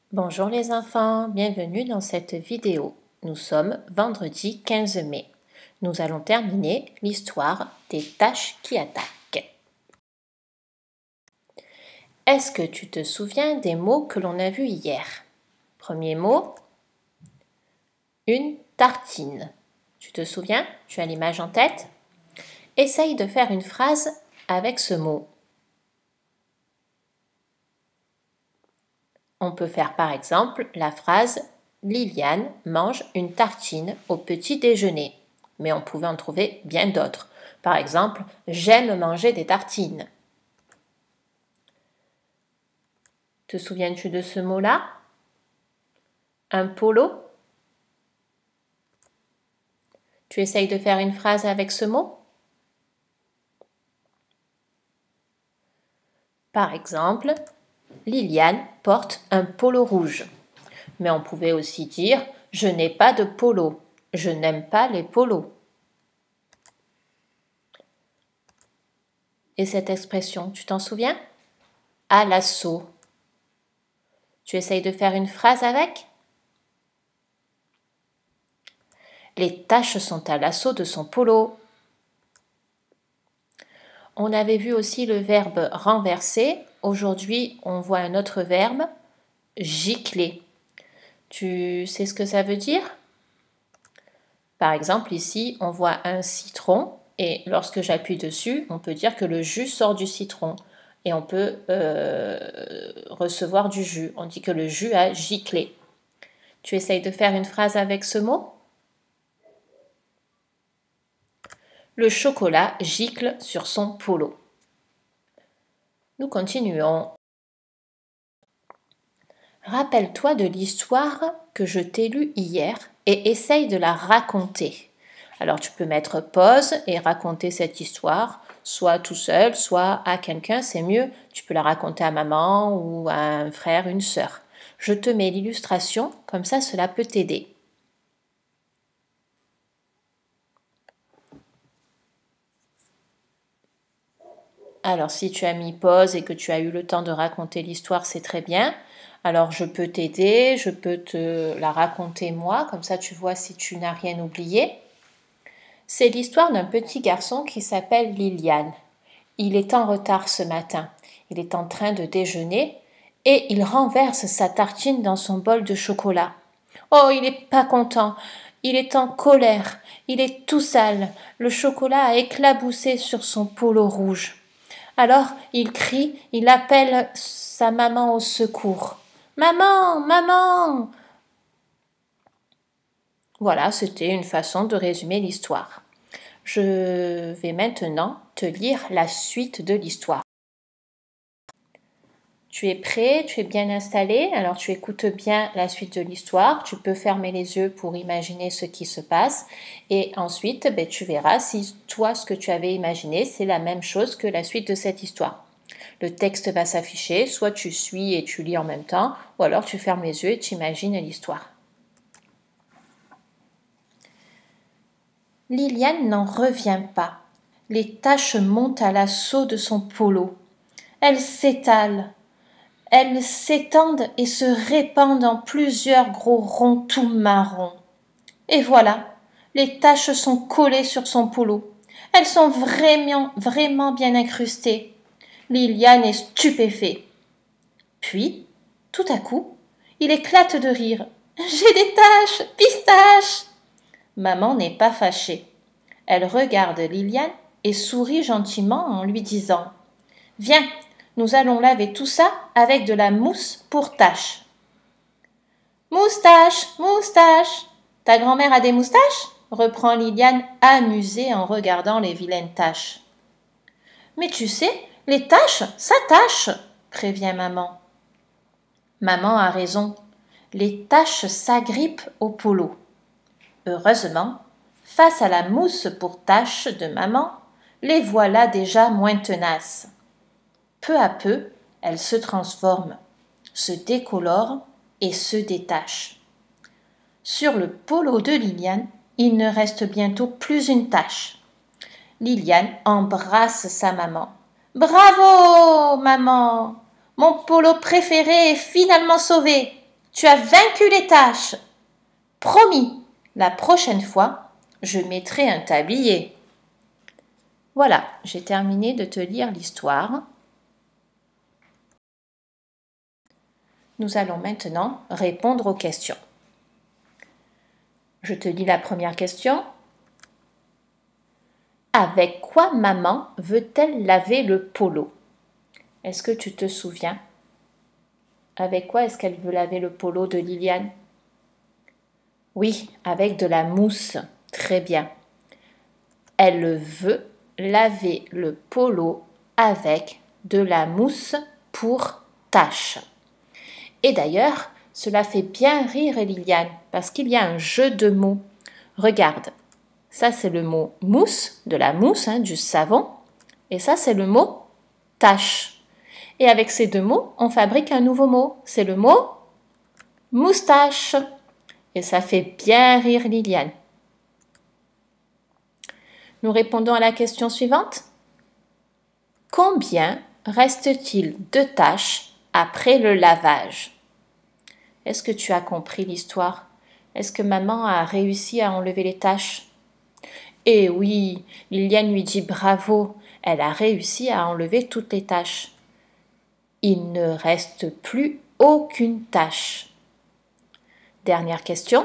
Bonjour les enfants, bienvenue dans cette vidéo. Nous sommes vendredi 15 mai. Nous allons terminer l'histoire des taches qui attaquent. Est-ce que tu te souviens des mots que l'on a vus hier? Premier mot, une tartine. Tu te souviens? Tu as l'image en tête? Essaye de faire une phrase avec ce mot. On peut faire par exemple la phrase « Liliane mange une tartine au petit déjeuner ». Mais on pouvait en trouver bien d'autres. Par exemple, « J'aime manger des tartines ». Te souviens-tu de ce mot-là? Un polo? Tu essayes de faire une phrase avec ce mot? Par exemple, Liliane porte un polo rouge. Mais on pouvait aussi dire « Je n'ai pas de polo, je n'aime pas les polos ». Et cette expression, tu t'en souviens? À l'assaut. Tu essayes de faire une phrase avec? Les taches sont à l'assaut de son polo. On avait vu aussi le verbe renverser. Aujourd'hui, on voit un autre verbe, gicler. Tu sais ce que ça veut dire? Par exemple, ici, on voit un citron et lorsque j'appuie dessus, on peut dire que le jus sort du citron et on peut recevoir du jus. On dit que le jus a giclé. Tu essayes de faire une phrase avec ce mot? Le chocolat gicle sur son polo. Nous continuons. Rappelle-toi de l'histoire que je t'ai lue hier et essaye de la raconter. Alors tu peux mettre pause et raconter cette histoire, soit tout seul, soit à quelqu'un, c'est mieux. Tu peux la raconter à maman ou à un frère, une sœur. Je te mets l'illustration, comme ça cela peut t'aider. Alors si tu as mis pause et que tu as eu le temps de raconter l'histoire, c'est très bien. Alors je peux t'aider, je peux te la raconter moi, comme ça tu vois si tu n'as rien oublié. C'est l'histoire d'un petit garçon qui s'appelle Liliane. Il est en retard ce matin. Il est en train de déjeuner et il renverse sa tartine dans son bol de chocolat. Oh, il n'est pas content. Il est en colère. Il est tout sale. Le chocolat a éclaboussé sur son polo rouge. Alors il crie, il appelle sa maman au secours. Maman, maman! Voilà, c'était une façon de résumer l'histoire. Je vais maintenant te lire la suite de l'histoire. Tu es prêt, tu es bien installé, alors tu écoutes bien la suite de l'histoire. Tu peux fermer les yeux pour imaginer ce qui se passe et ensuite tu verras si toi ce que tu avais imaginé c'est la même chose que la suite de cette histoire. Le texte va s'afficher, soit tu suis et tu lis en même temps ou alors tu fermes les yeux et tu imagines l'histoire. Liliane n'en revient pas. Les taches montent à l'assaut de son polo. Elles s'étalent. Elles s'étendent et se répandent en plusieurs gros ronds tout marrons. Et voilà, les taches sont collées sur son polo. Elles sont vraiment bien incrustées. Liliane est stupéfait. Puis, tout à coup, il éclate de rire. « J'ai des taches, pistache !» Maman n'est pas fâchée. Elle regarde Liliane et sourit gentiment en lui disant « Viens, nous allons laver tout ça avec de la mousse pour taches. »« Moustache, moustache, ta grand-mère a des moustaches ?» reprend Liliane amusée en regardant les vilaines taches. « Mais tu sais, les taches, ça tâche, » prévient maman. Maman a raison, les taches s'agrippent au polo. Heureusement, face à la mousse pour taches de maman, les voilà déjà moins tenaces. Peu à peu, elles se transforment, se décolorent et se détachent. Sur le polo de Liliane, il ne reste bientôt plus une tache. Liliane embrasse sa maman. « Bravo, maman! Mon polo préféré est finalement sauvé! Tu as vaincu les taches. Promis, la prochaine fois, je mettrai un tablier. Voilà, j'ai terminé de te lire l'histoire. Nous allons maintenant répondre aux questions. Je te lis la première question. Avec quoi maman veut-elle laver le polo? Est-ce que tu te souviens? Avec quoi est-ce qu'elle veut laver le polo de Liliane? Oui, avec de la mousse. Très bien. Elle veut laver le polo avec de la mousse pour taches. Et d'ailleurs, cela fait bien rire Liliane parce qu'il y a un jeu de mots. Regarde, ça c'est le mot mousse, de la mousse, du savon. Et ça c'est le mot tache. Et avec ces deux mots, on fabrique un nouveau mot. C'est le mot moustache. Et ça fait bien rire Liliane. Nous répondons à la question suivante. Combien reste-t-il de taches après le lavage? Est-ce que tu as compris l'histoire? Est-ce que maman a réussi à enlever les taches? Eh oui, Liliane lui dit bravo, elle a réussi à enlever toutes les taches. Il ne reste plus aucune tache. Dernière question.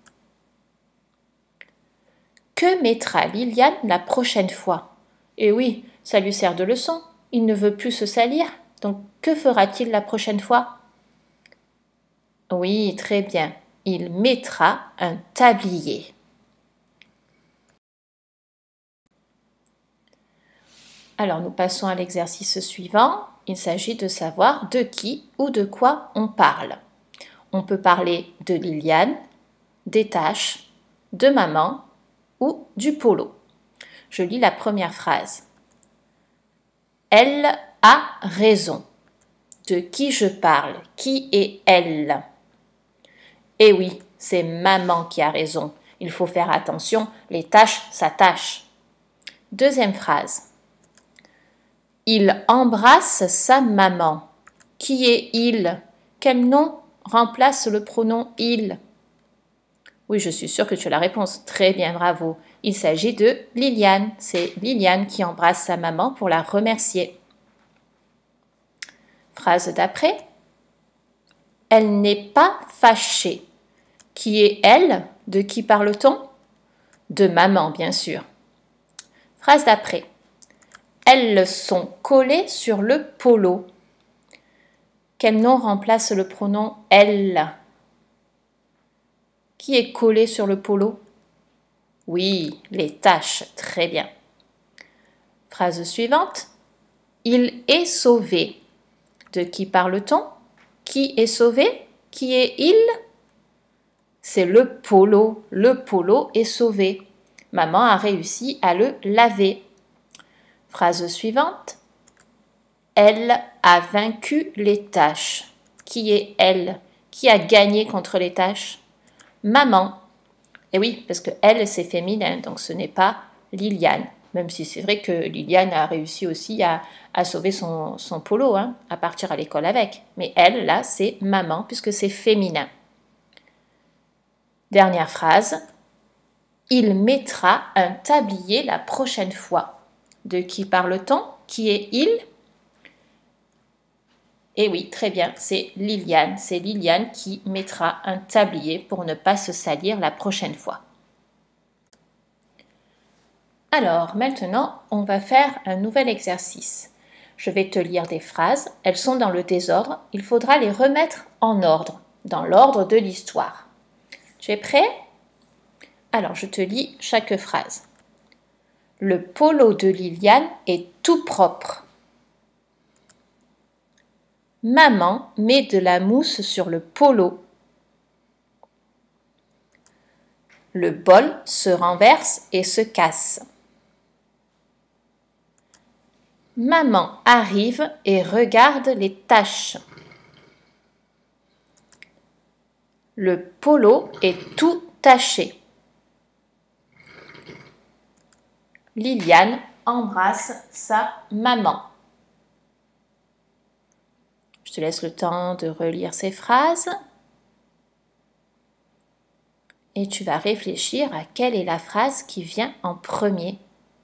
Que mettra Liliane la prochaine fois? Eh oui, ça lui sert de leçon. Il ne veut plus se salir. Donc, que fera-t-il la prochaine fois? Oui, très bien. Il mettra un tablier. Alors, nous passons à l'exercice suivant. Il s'agit de savoir de qui ou de quoi on parle. On peut parler de Liliane, des taches, de maman ou du polo. Je lis la première phrase. Elle a raison. De qui je parle? Qui est elle? Eh oui, c'est maman qui a raison. Il faut faire attention, les taches s'attachent. Deuxième phrase. Il embrasse sa maman. Qui est il? Quel nom remplace le pronom il? Oui, je suis sûre que tu as la réponse. Très bien, bravo. Il s'agit de Liliane. C'est Liliane qui embrasse sa maman pour la remercier. Phrase d'après. Elle n'est pas fâchée. Qui est elle? De qui parle-t-on? De maman, bien sûr. Phrase d'après. Elles sont collées sur le polo. Quel nom remplace le pronom elle? Qui est collé sur le polo? Oui, les taches. Très bien. Phrase suivante. Il est sauvé. De qui parle-t-on? Qui est sauvé? Qui est il? C'est le polo. Le polo est sauvé. Maman a réussi à le laver. Phrase suivante. Elle a vaincu les taches. Qui est elle? Qui a gagné contre les taches? Maman. Et oui, parce que elle, c'est féminin, donc ce n'est pas Liliane. Même si c'est vrai que Liliane a réussi aussi à sauver son polo, à partir à l'école avec. Mais elle, là, c'est maman, puisque c'est féminin. Dernière phrase. Il mettra un tablier la prochaine fois. De qui parle-t-on? Qui est il? Eh oui, très bien, c'est Liliane. C'est Liliane qui mettra un tablier pour ne pas se salir la prochaine fois. Alors, maintenant, on va faire un nouvel exercice. Je vais te lire des phrases. Elles sont dans le désordre. Il faudra les remettre en ordre, dans l'ordre de l'histoire. Tu es prêt? Alors, je te lis chaque phrase. Le polo de Liliane est tout propre. Maman met de la mousse sur le polo. Le bol se renverse et se casse. Maman arrive et regarde les taches. Le polo est tout taché. Liliane embrasse sa maman. Je te laisse le temps de relire ces phrases. et tu vas réfléchir à quelle est la phrase qui vient en premier.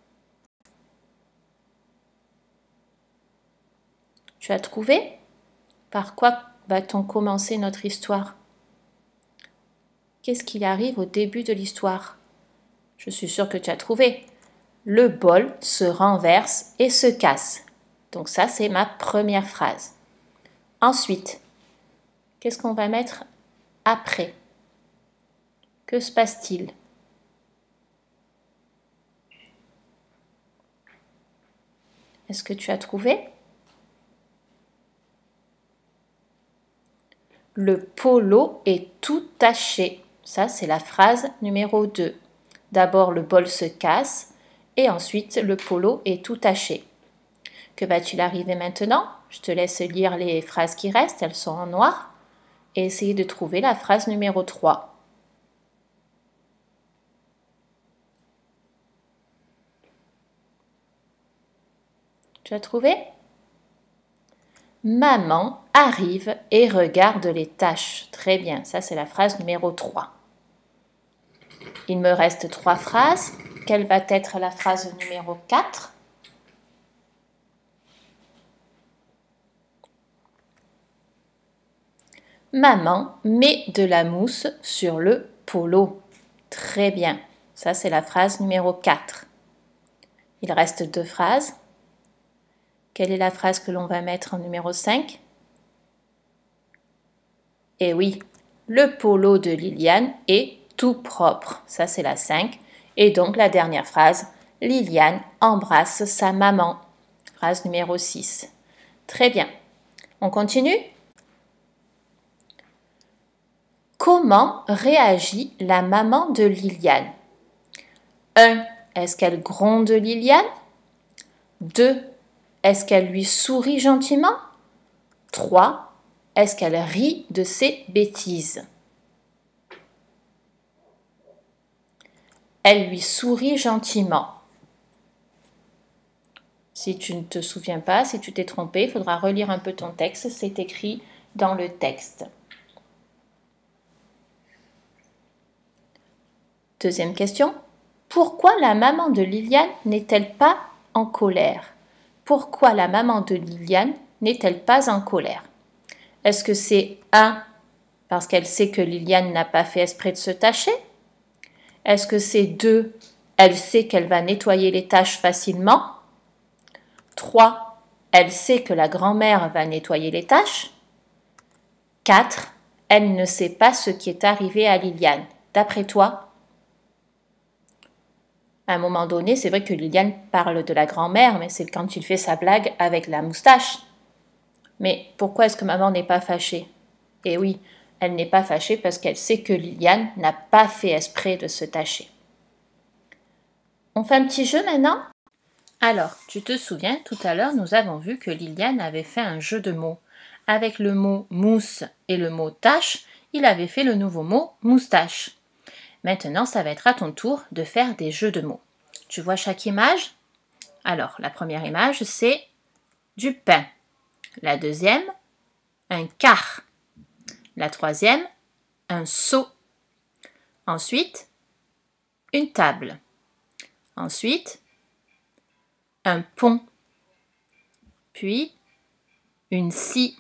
Tu as trouvé? Par quoi va-t-on commencer notre histoire? Qu'est-ce qui arrive au début de l'histoire? Je suis sûre que tu as trouvé. Le bol se renverse et se casse. Donc ça, c'est ma première phrase. Ensuite, qu'est-ce qu'on va mettre après? Que se passe-t-il? Est-ce que tu as trouvé? Le polo est tout taché. Ça, c'est la phrase numéro 2. D'abord, le bol se casse et ensuite, le polo est tout taché. Que va-t-il arriver maintenant? Je te laisse lire les phrases qui restent, elles sont en noir, et essayer de trouver la phrase numéro 3. Tu as trouvé? Maman arrive et regarde les taches. Très bien, ça c'est la phrase numéro 3. Il me reste 3 phrases. Quelle va être la phrase numéro 4? Maman met de la mousse sur le polo. Très bien, ça c'est la phrase numéro 4. Il reste 2 phrases. Quelle est la phrase que l'on va mettre en numéro 5? Eh oui, le polo de Liliane est tout propre. Ça, c'est la 5. Et donc, la dernière phrase, Liliane embrasse sa maman. Phrase numéro 6. Très bien. On continue? Comment réagit la maman de Liliane? 1. Est-ce qu'elle gronde Liliane? 2. Est-ce qu'elle lui sourit gentiment? 3. Est-ce qu'elle rit de ses bêtises? Elle lui sourit gentiment. Si tu ne te souviens pas, si tu t'es trompé, il faudra relire un peu ton texte. C'est écrit dans le texte. Deuxième question. Pourquoi la maman de Liliane n'est-elle pas en colère? Pourquoi la maman de Liliane n'est-elle pas en colère? Est-ce que c'est 1 parce qu'elle sait que Liliane n'a pas fait exprès de se tacher? Est-ce que c'est 2, elle sait qu'elle va nettoyer les taches facilement? 3, elle sait que la grand-mère va nettoyer les taches? 4, elle ne sait pas ce qui est arrivé à Liliane. D'après toi? À un moment donné, c'est vrai que Liliane parle de la grand-mère, mais c'est quand il fait sa blague avec la moustache. Mais pourquoi est-ce que maman n'est pas fâchée? Eh oui, elle n'est pas fâchée parce qu'elle sait que Liliane n'a pas fait exprès de se tacher. On fait un petit jeu maintenant? Alors, tu te souviens, tout à l'heure, nous avons vu que Liliane avait fait un jeu de mots. Avec le mot mousse et le mot tache, il avait fait le nouveau mot moustache. Maintenant, ça va être à ton tour de faire des jeux de mots. Tu vois chaque image? Alors, la première image, c'est du pain. La deuxième, un quart. La troisième, un seau. Ensuite, une table. Ensuite, un pont. Puis, une scie.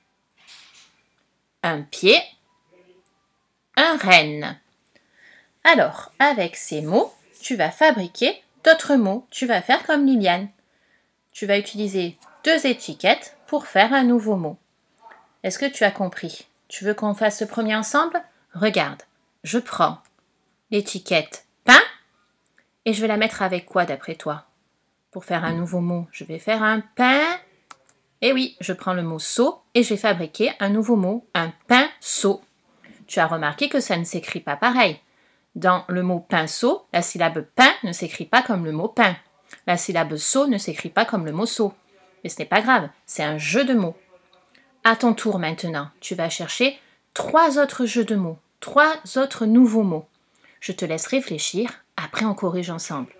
Un pied. Un renne. Alors, avec ces mots, tu vas fabriquer d'autres mots. Tu vas faire comme Liliane. Tu vas utiliser 2 étiquettes pour faire un nouveau mot. Est-ce que tu as compris? Tu veux qu'on fasse le premier ensemble? Regarde, je prends l'étiquette pain et je vais la mettre avec quoi d'après toi? Pour faire un nouveau mot, je vais faire un pain. Et oui, je prends le mot seau et je vais fabriquer un nouveau mot, un pinceau. Tu as remarqué que ça ne s'écrit pas pareil. Dans le mot pinceau, la syllabe pain ne s'écrit pas comme le mot pain. La syllabe seau ne s'écrit pas comme le mot seau. Mais ce n'est pas grave, c'est un jeu de mots. À ton tour maintenant, tu vas chercher 3 autres jeux de mots, 3 autres nouveaux mots. Je te laisse réfléchir, après on corrige ensemble.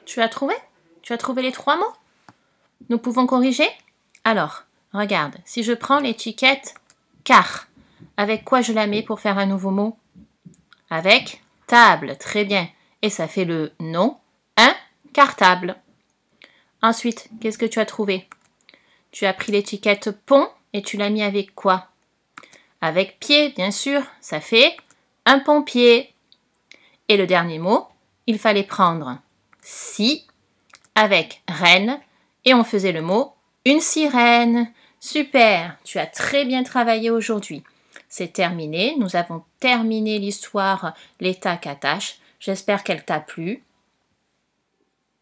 Tu as trouvé? Tu as trouvé les 3 mots? Nous pouvons corriger? Alors, regarde, si je prends l'étiquette car, avec quoi je la mets pour faire un nouveau mot? Avec table, très bien. Et ça fait le nom, un cartable. Ensuite, qu'est-ce que tu as trouvé? Tu as pris l'étiquette pont et tu l'as mis avec quoi? Avec pied, bien sûr, ça fait un pompier. Et le dernier mot, il fallait prendre si avec reine et on faisait le mot une sirène. Super, tu as très bien travaillé aujourd'hui. C'est terminé, nous avons terminé l'histoire Les tacs attachent. J'espère qu'elle t'a plu.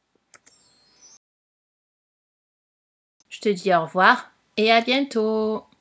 Je te dis au revoir et à bientôt.